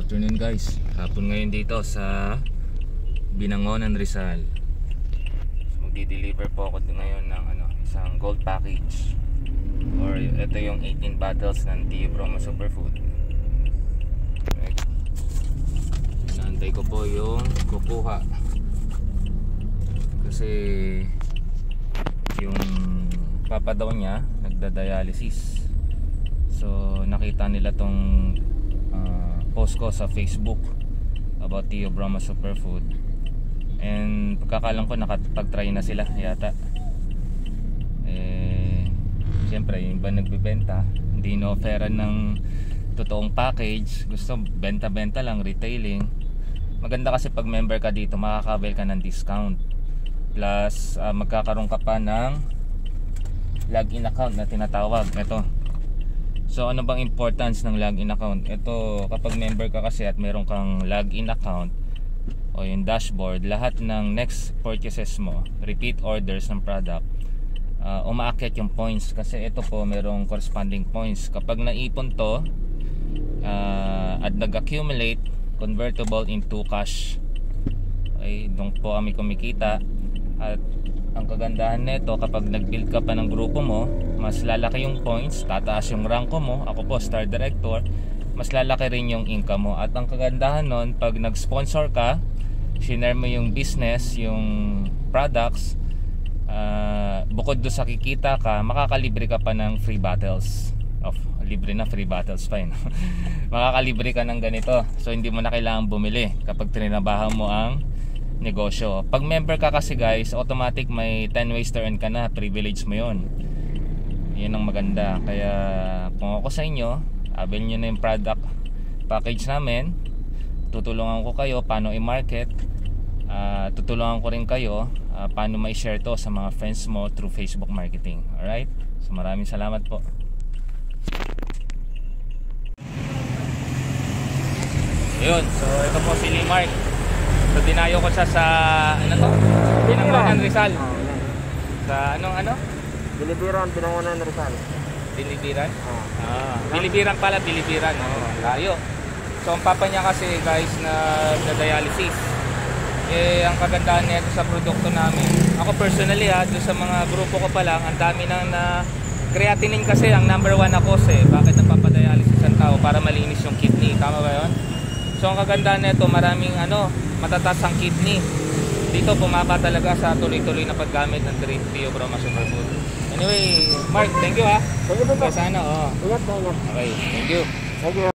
afternoon guys. Hapon ngayon dito sa Binangonan, Rizal. So, magdi-deliver po ako ngayon ng isang gold package. Or ito yung 18 bottles ng Tio Broma Superfood. Right. Inaantay ko po yung kukuha. Kasi yung papa daw niya nagda-dialysis. So nakita nila tong post ko sa Facebook about Tio Broma Superfood. And pagkakalam ko nakapag-try na sila yata. Siyempre yung iba nagbebenta, hindi na-offeran ng totoong package. Gusto benta-benta lang, retailing. Maganda kasi pag member ka dito, makaka-avail ka ng discount. Plus magkakaroon ka pa ng login account na tinatawag. Ito. So ano bang importance ng login account? Ito, kapag member ka kasi at meron kang login account o yung dashboard, lahat ng next purchases mo, repeat orders ng product, umaakyat yung points. Kasi ito po merong corresponding points. Kapag naipon to at nag-accumulate, convertible into cash. Okay, doon po kami kumikita. At ang kagandahan nito, kapag nag-build ka pa ng grupo mo, mas lalaki yung points, tataas yung ranko mo. Ako po, Star Director, mas lalaki rin yung income mo. At ang kagandahan nun, pag nag-sponsor ka, share mo yung business, yung products, bukod do sa kikita ka, makakalibre ka pa ng free bottles. Libre na, free bottles pa yun. Makakalibre ka ng ganito. So hindi mo na kailangan bumili kapag trinabahan mo ang negosyo. Pag member ka kasi guys, automatic may 10 ways to earn ka na. Privilege mo yun. Yun ang maganda. Kaya kung ako sa inyo, avail nyo na yung product package namin. Tutulungan ko kayo paano i-market. Tutulungan ko rin kayo paano ma-share to sa mga friends mo through Facebook marketing. Alright? So maraming salamat po. Yun. So ito po si Mark. So dinayo ko siya sa Binangonan, Rizal. Sa Bilibiran, Binangonan, Rizal. Bilibiran? Bilibiran pala, Bilibiran. Layo. So ang papa niya kasi guys na dialysis. Ang kagandahan nito sa produkto namin. Ako personally doon sa mga grupo ko pa lang, ang dami nang na creatinine kasi ang number 1 na cause bakit nagpapadialysis ang tao, para malinis yung kidney. Tama ba 'yon? So ang kagandahan nito, maraming matataas ang kidney. Dito bumaba talaga sa tuloy-tuloy na paggamit ng Tio Broma Superfood. Anyway, Mark, thank you ha. Thank you po. Sana Ingat. Okay, thank you. Thank you.